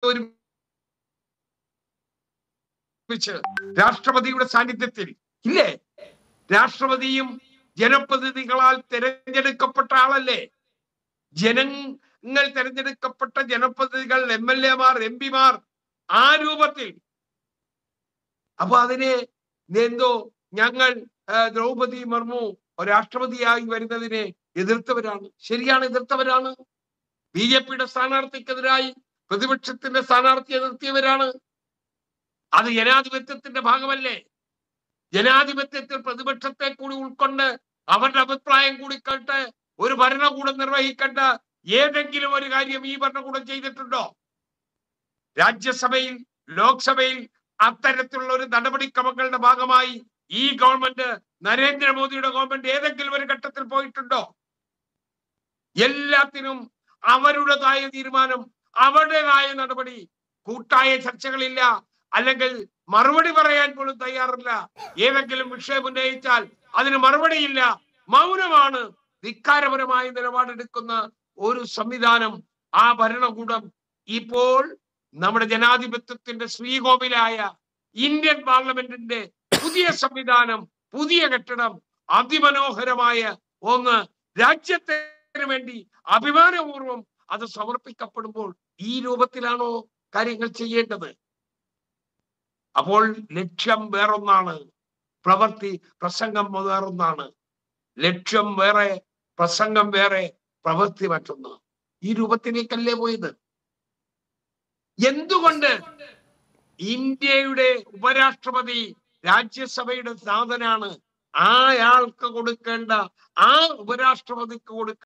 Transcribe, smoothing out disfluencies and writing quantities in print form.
ഒരുമിച്ച് രാഷ്ട്രപതിയുടെ സാന്നിധ്യത്തിൽ ഇല്ലേ? രാഷ്ട്രപതിയും ജനപ്രതിനിധികളാൽ തെരഞ്ഞെടുക്കപ്പെട്ട ആളല്ലേ? ജനങ്ങൾ തെരഞ്ഞെടുക്കപ്പെട്ട ജനപ്രതിനിധികൾ, MLA മാർ, MP മാർ, ആ രൂപത്തിൽ. അപ്പൊ അതിനെ എന്തോ ഞങ്ങൾ ദ്രൗപദി മുർമു രാഷ്ട്രപതിയായി വരുന്നതിനെ എതിർത്തവരാണ്. ശരിയാണ്, എതിർത്തവരാണ്. BJP-യുടെ സ്ഥാനാർത്ഥിക്കെതിരായി പ്രതിപക്ഷത്തിന്റെ സ്ഥാനാർത്ഥിയെ നിർത്തിയവരാണ്. അത് ജനാധിപത്യത്തിന്റെ ഭാഗമല്ലേ? ജനാധിപത്യത്തിൽ പ്രതിപക്ഷത്തെ കൂടി ഉൾക്കൊണ്ട് അവരുടെ അഭിപ്രായം കൂടി കേട്ട് ഒരു ഭരണകൂടം നിർവഹിക്കേണ്ട ഏതെങ്കിലും ഒരു കാര്യം ഈ ഭരണകൂടം ചെയ്തിട്ടുണ്ടോ? രാജ്യസഭയിൽ, ലോക്സഭയിൽ അത്തരത്തിലുള്ള ഒരു നടപടിക്രമങ്ങളുടെ ഭാഗമായി ഈ ഗവൺമെന്റ്, നരേന്ദ്രമോദിയുടെ ഗവൺമെന്റ് ഏതെങ്കിലും ഒരു ഘട്ടത്തിൽ പോയിട്ടുണ്ടോ? എല്ലാത്തിനും അവരുടേതായ തീരുമാനം, അവരുടേതായ നടപടി. കൂട്ടായ ചർച്ചകളില്ല, അല്ലെങ്കിൽ മറുപടി പറയാൻ പോലും തയ്യാറില്ല. ഏതെങ്കിലും വിഷയം ഉന്നയിച്ചാൽ അതിന് മറുപടിയില്ല, മൗനമാണ്. ധിക്കാരപരമായ നിലപാടെടുക്കുന്ന ഒരു സംവിധാനം, ആ ഭരണകൂടം ഇപ്പോൾ നമ്മുടെ ജനാധിപത്യത്തിന്റെ ശ്രീകോവിലായ ഇന്ത്യൻ പാർലമെന്റിന്റെ പുതിയ സംവിധാനം, പുതിയ കെട്ടിടം, അതിമനോഹരമായ ഒന്ന്, രാജ്യത്തിന് വേണ്ടി അഭിമാനപൂർവം അത് സമർപ്പിക്കപ്പെടുമ്പോൾ ഈ രൂപത്തിലാണോ കാര്യങ്ങൾ ചെയ്യേണ്ടത്? അപ്പോൾ ലക്ഷ്യം വേറൊന്നാണ്, പ്രസംഗം വേറൊന്നാണ്. ലക്ഷ്യം വേറെ, പ്രസംഗം വേറെ, പ്രവൃത്തി മറ്റൊന്ന്. ഈ രൂപത്തിലേക്കല്ലേ പോയത്? എന്തുകൊണ്ട് ഇന്ത്യയുടെ ഉപരാഷ്ട്രപതി രാജ്യസഭയുടെ നാഥനാണ്? അയാൾക്ക് കൊടുക്കേണ്ട, ആ ഉപരാഷ്ട്രപതിക്ക് കൊടുക്കേണ്ട